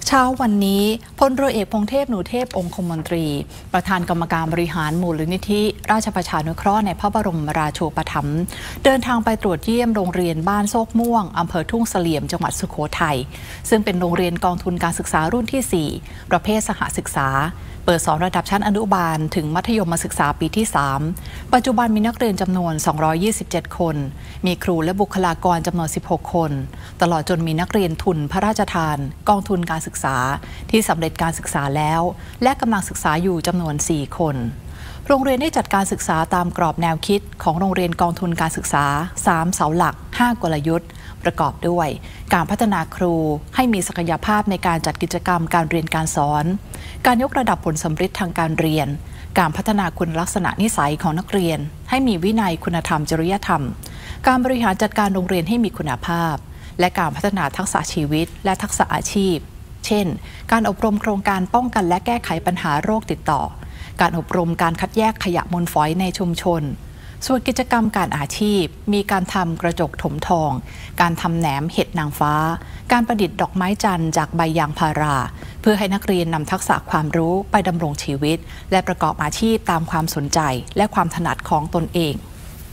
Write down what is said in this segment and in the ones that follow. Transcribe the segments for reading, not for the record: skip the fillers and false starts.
เช้าวันนี้พลเรือเอกพงเทพหนูเทพองคมนตรีประธานกรรมการบริหารมูลนิธิราชประชานุเคราะห์ในพระบรมราโชปถัมภ์เดินทางไปตรวจเยี่ยมโรงเรียนบ้านโซกม่วงอำเภอทุ่งเสลี่ยมจังหวัดสุโขทัยซึ่งเป็นโรงเรียนกองทุนการศึกษารุ่นที่ 4 ประเภทสหศึกษาเปิดสอนระดับชั้นอนุบาลถึงมัธยมศึกษาปีที่ 3 ปัจจุบันมีนักเรียนจำนวน 227 คนมีครูและบุคลากรจำนวน 16 คนตลอดจนมีนักเรียนทุนพระราชทานกองทุนการศึกษาที่สำเร็จการศึกษาแล้วและกำลังศึกษาอยู่จำนวน 4 คนโรงเรียนได้จัดการศึกษาตามกรอบแนวคิดของโรงเรียนกองทุนการศึกษา 3 เสาหลัก 5 กลยุทธ์ประกอบด้วยการพัฒนาครูให้มีศักยภาพในการจัดกิจกรรมการเรียนการสอนการยกระดับผลสำฤทธิ์ทางการเรียนการพัฒนาคุณลักษณะนิสัยของนักเรียนให้มีวินัยคุณธรรมจริยธรรมการบริหารจัดการโรงเรียนให้มีคุณภาพและการพัฒนาทักษะชีวิตและทักษะอาชีพเช่นการอบรมโครงการป้องกันและแก้ไขปัญหาโรคติดต่อการอบรมการคัดแยกขยะมูลฝอยในชุมชนส่วนกิจกรรมการอาชีพมีการทำกระจกถมทองการทำแหนมเห็ดนางฟ้าการประดิษฐ์ดอกไม้จันทร์จากใบยางพาราเพื่อให้นักเรียนนำทักษะความรู้ไปดำรงชีวิตและประกอบอาชีพตามความสนใจและความถนัดของตนเอง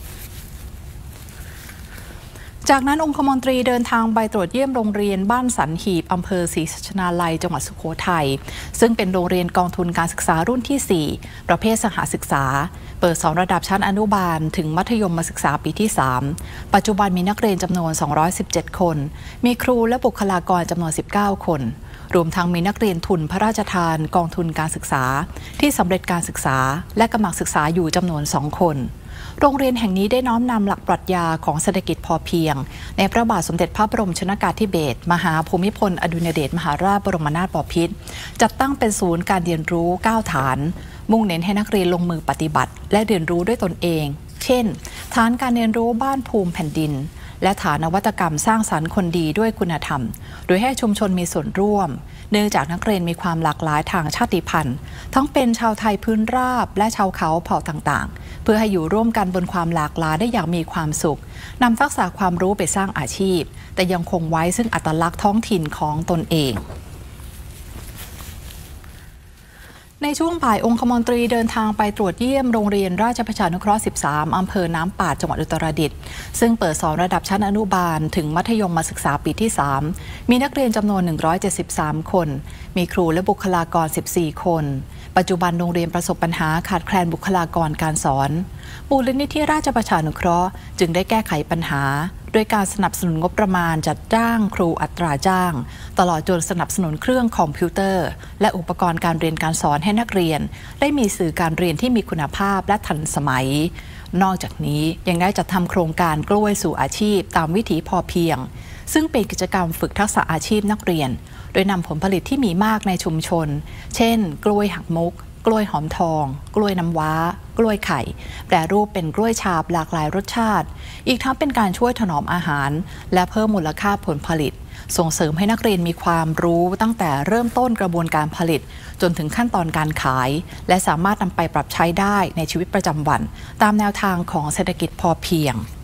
จากนั้นองคมนตรีเดินทางไปตรวจเยี่ยมโรงเรียนบ้านสันหีบอำเภอศรีสัชนาลัยจังหวัดสุโขทัยซึ่งเป็นโรงเรียนกองทุนการศึกษารุ่นที่ 4 ประเภทสหศึกษาเปิดสอนระดับชั้นอนุบาลถึงมัธยมศึกษาปีที่ 3 ปัจจุบันมีนักเรียนจำนวน 217 คนมีครูและบุคลากรจำนวน 19 คนรวมทั้งมีนักเรียนทุนพระราชทานกองทุนการศึกษาที่สำเร็จการศึกษาและกำลังศึกษาอยู่จำนวน 2 คนโรงเรียนแห่งนี้ได้น้อมนำหลักปรัชญาของเศรษฐกิจพอเพียงในพระบาทสมเด็จพระบรมชนกาธิเบศรมหาภูมิพลอดุลยเดชมหาราชบรมนาถบพิตรจัดตั้งเป็นศูนย์การเรียนรู้9ฐานมุ่งเน้นให้นักเรียนลงมือปฏิบัติและเรียนรู้ด้วยตนเองเช่นฐานการเรียนรู้บ้านภูมิแผ่นดินและฐานนวัตกรรมสร้างสรรค์คนดีด้วยคุณธรรมโดยให้ชุมชนมีส่วนร่วมเนื่องจากนักเรียนมีความหลากหลายทางชาติพันธุ์ทั้งเป็นชาวไทยพื้นราบและชาวเขาเผ่าต่างๆเพื่อให้อยู่ร่วมกันบนความหลากหลายได้อย่างมีความสุขนำทักษะความรู้ไปสร้างอาชีพแต่ยังคงไว้ซึ่งอัตลักษณ์ท้องถิ่นของตนเองในช่วงบ่ายองคมนตรีเดินทางไปตรวจเยี่ยมโรงเรียนราชประชานุเคราะห์ 13 อำเภอน้ำปาดจังหวัดอุตรดิตถ์ซึ่งเปิดสอนระดับชั้นอนุบาลถึงมัธยมศึกษาปีที่ 3 มีนักเรียนจำนวน 173 คนมีครูและบุคลากร 14 คนปัจจุบันโรงเรียนประสบปัญหาขาดแคลนบุคลากรการสอนมูลนิธิราชประชานุเคราะห์จึงได้แก้ไขปัญหาโดยการสนับสนุนงบประมาณจัดจ้างครูอัตราจ้างตลอดจนสนับสนุนเครื่องคอมพิวเตอร์และอุปกรณ์การเรียนการสอนให้นักเรียนได้มีสื่อการเรียนที่มีคุณภาพและทันสมัยนอกจากนี้ยังได้จัดทำโครงการกล้วยสู่อาชีพตามวิถีพอเพียงซึ่งเป็นกิจกรรมฝึกทักษะอาชีพนักเรียนโดยนำผลผลิตที่มีมากในชุมชนเช่นกล้วยหักมุกกล้วยหอมทองกล้วยน้ำว้ากล้วยไข่แปรรูปเป็นกล้วยฉาบหลากหลายรสชาติอีกทั้งเป็นการช่วยถนอมอาหารและเพิ่มมูลค่าผลผลิตส่งเสริมให้นักเรียนมีความรู้ตั้งแต่เริ่มต้นกระบวนการผลิตจนถึงขั้นตอนการขายและสามารถนำไปปรับใช้ได้ในชีวิตประจำวันตามแนวทางของเศรษฐกิจพอเพียง